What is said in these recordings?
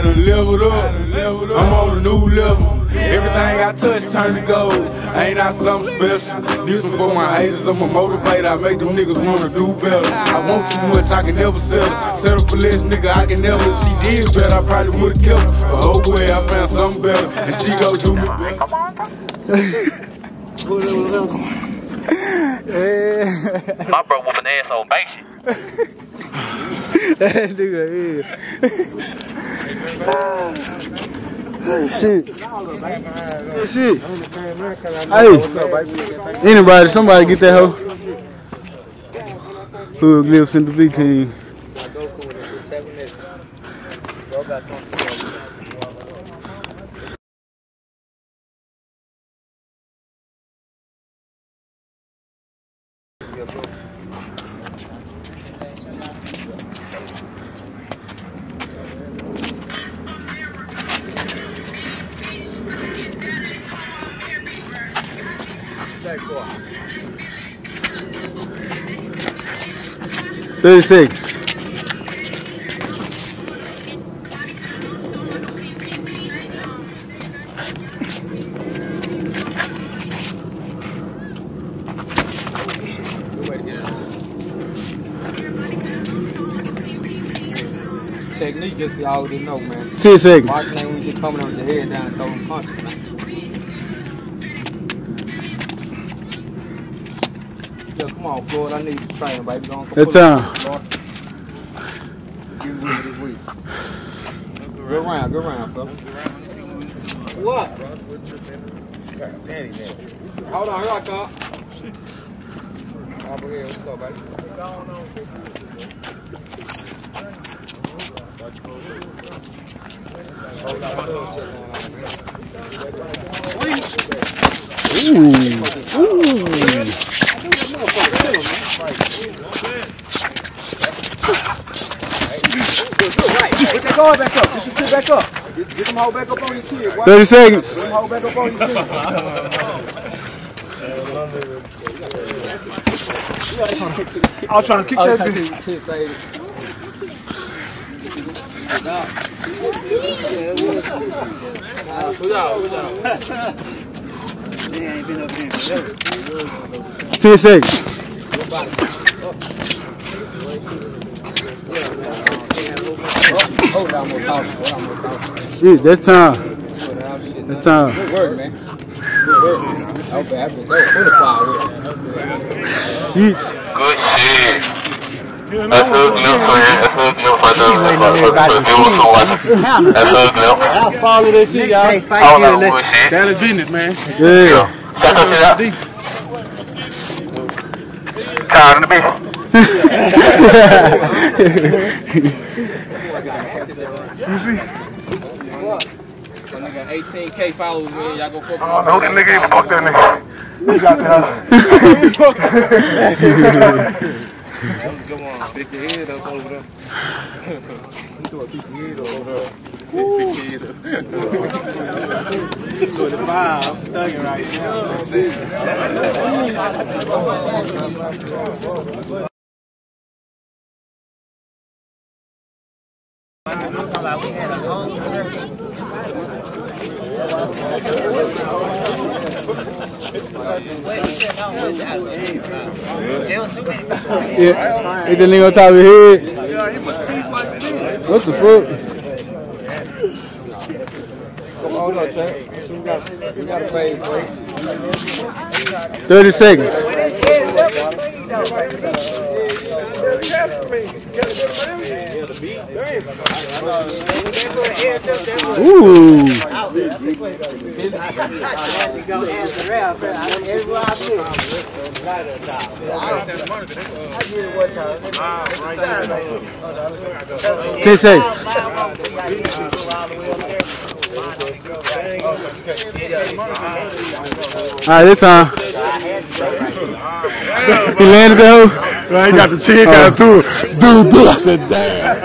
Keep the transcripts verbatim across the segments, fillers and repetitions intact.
done leveled up. I'm on a new level. Everything I touch turn to gold. Ain't I something special? This one for my haters. I'm a motivator. I make them niggas wanna do better. I want too much, I can never settle. Settle for less, nigga, I can never. If she did better, I probably would've kept her. But oh boy, I found something better, and she gon' do me better. My bro whooping ass on base. That nigga is. Oh shit. Oh shit. Hey. Anybody, somebody get that hoe. Hood lives in the V team. thirty-six. Technique just y'all already know, man. ten seconds. Marking ain't when you get coming on with your head down and throwing punches, man. Yo, come on, Floyd. I need you to train, baby. Go on, That's time. Get with it this week. Go round, go round, fella. What? Hold on, here I come. Over here, what's up, baby? Ooh. Ooh. Get that guard back up. Get your kid back up. Get, get them all back up on your kid. thirty seconds. Get them all back up on your kid. I was trying to kick that bitch. ten seconds. Shit, that's time. That's time. Good work, man. Good work. Okay, I was fortified with it. Good shit. That's a glimpse for you. That's a glimpse for them. That's a glimpse. I'll follow that shit, y'all. I don't know good shit. That is business, man. Yeah. Shut that shit up. Tired of the beat. You see? So nigga, eighteen K followers, man. Y'all go fuck. I don't know that nigga even fuck that nigga. You got that. Come on, pick your head up over there. You do a pick your head up over there. Pick your head up. twenty-five, I'm thugging right now. We had a long circle. Yeah, hit the nigga on top of your head. What the fuck? Hold on, Jack. We got, we got to fade, please. thirty seconds. Ooh. ten seconds. Alright, this time. He landed the hoe. I got the chick out too. Dude, dude, I said, damn.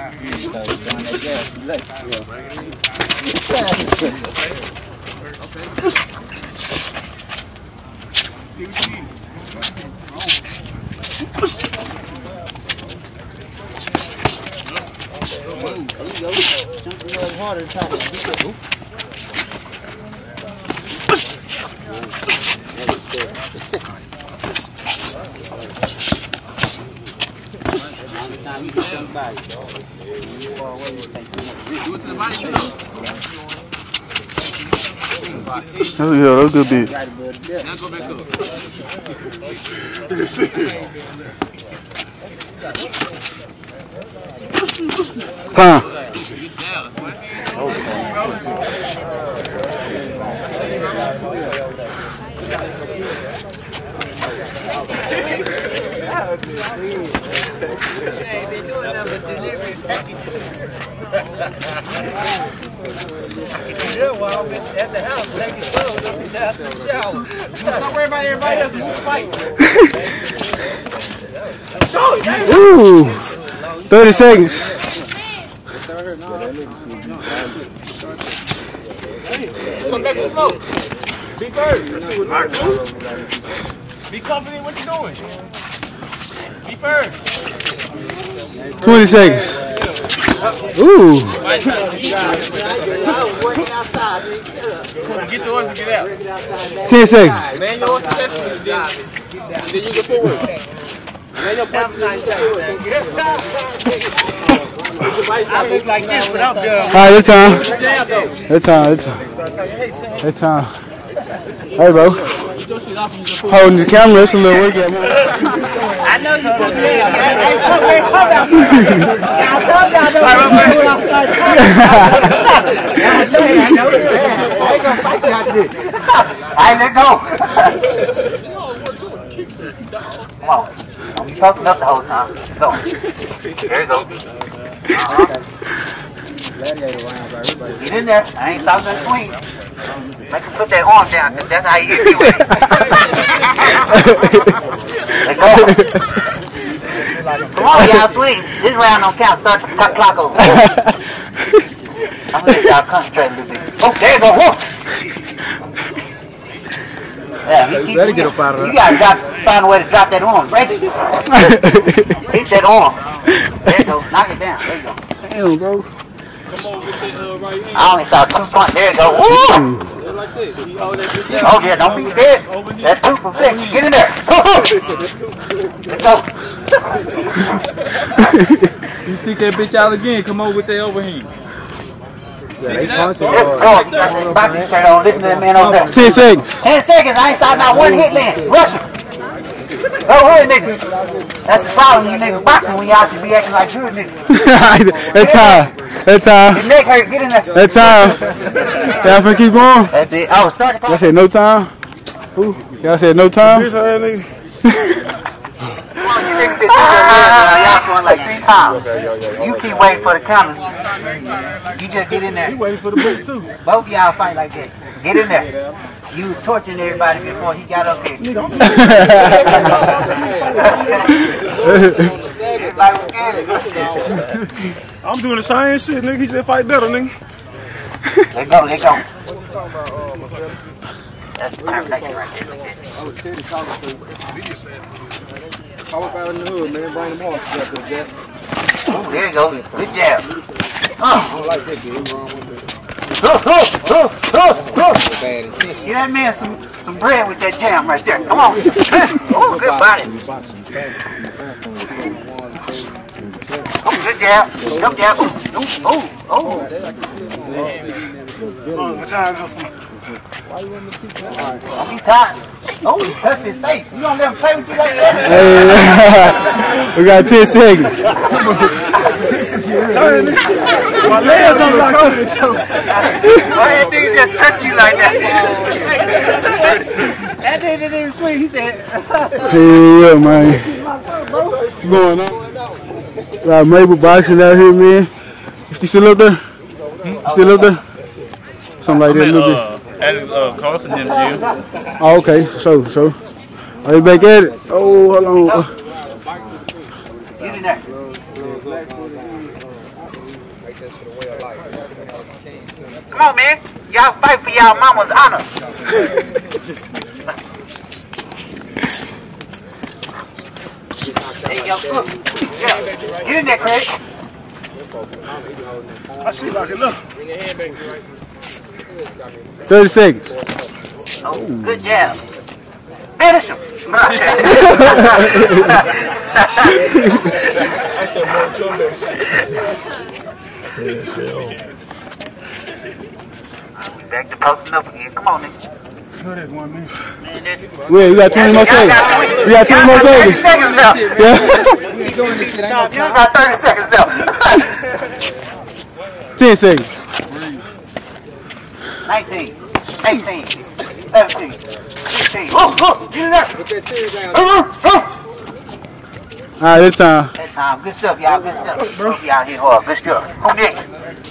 Oh yeah, that's a good beat. Time. Yeah, well, I'm at the house, taking clothes, I'm down to the shower. Don't worry about everybody else, we'll fight. Ooh, thirty seconds. Come back to smoke. Be first. Be confident what you're doing. Be first. Twenty seconds. Ooh. Get yours and get out. Ten seconds. Man, yours is then, then you can forward. Man, your partner's not I look like this, but I'm good. All right, it's time. It's time. It's time. It's time. Hey, bro. Holding the camera, it's a little wicked. I know you don't do that. I told you, come out. I told you I don't do what I'm trying to do. I know you, I know you. I ain't gonna fight you after this. All right, let's go. Come on. Don't be posting up the whole time. Go. There you go. Uh-huh. Get in there. I ain't stopping the swing. Make him put that arm down, because that's how you get you with it. Let go. Come on, y'all, swing. This round don't count. Start the clock over. I'm going to let y'all concentrate a little bit. Oh, there you go. Whoa. Yeah, he keep, you, get up out of you got to find a way to drop that arm. Break it. Hit that arm. There you go. Knock it down. There you go. Damn, bro. I only saw two points. There you go. Woo! Oh, yeah, don't be scared. That's two for six. Get in there. Let's go. You stick that bitch out again. Come on with that overhand. Let's go. Boxing shirt on. Listen to that man over there. Ten seconds. Ten seconds. I ain't saw not one hit land. Rush him. Oh, hood niggas. That's the problem. You niggas boxing when y'all should be acting like hood niggas. That time. That time. Your neck hurt. Get in there. That time. Y'all finna keep going? That's it. Oh, start the clock. Y'all said no time? Who? Y'all said no time? Come on, you niggas did y'all going like three times. You keep waiting for the counter. You just get in there. You waiting for the books too. Both of y'all fight like that. Get in there. You was torturing everybody before he got up here. I'm doing the same shit, nigga. He said fight better, nigga. Let go, let go. That's the termination right there. Talk out in the hood, man. Bring them horses up there, Jack. There you go. Good jab. I don't like that, dude. Wrong with that. Get that man some, some bread with that jam right there. Come on. Oh, good body. Oh, good jab. Good jab. Oh, oh, oh. I'm tired of Don't be tired. Oh, he touched his face. You gonna let him play with you like that? Hey, we got ten seconds. my legs don't like this. Why that nigga just touch you like that? That nigga didn't even swing. He said, Hey, yeah, man. What's going on? Got Mabel boxing out here, man. You still up there? You still up there? Something like that, a little bit. At uh, Carson them gym. Oh, okay, for sure, for sure. Are you back at it? Oh, hold on. get in there. Come on, man. Y'all fight for y'all mama's honor. There you go. Yeah. Get in there, Craig. I see like enough. thirty seconds. Oh, good job. Finish him. Back to posting up again. Come on, nigga. Wait, we got twenty more seconds. We got twenty more seconds. thirty seconds left. Yeah. You got thirty seconds left. ten seconds. nineteen, eighteen, seventeen, sixteen. Oh, oh, get in there. All right, this time. That time. Good stuff, y'all. Good stuff. Bro. Y'all hit hard. Good stuff. Come next.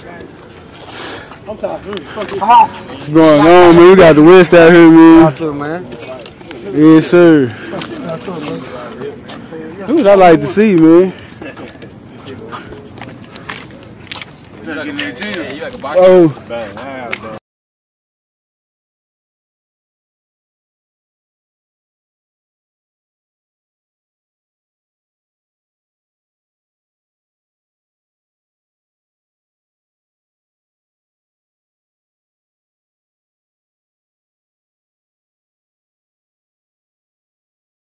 Come on. What's going on, man? We got the West out here, man. Yes, sir. That's what I like to see, man. Oh.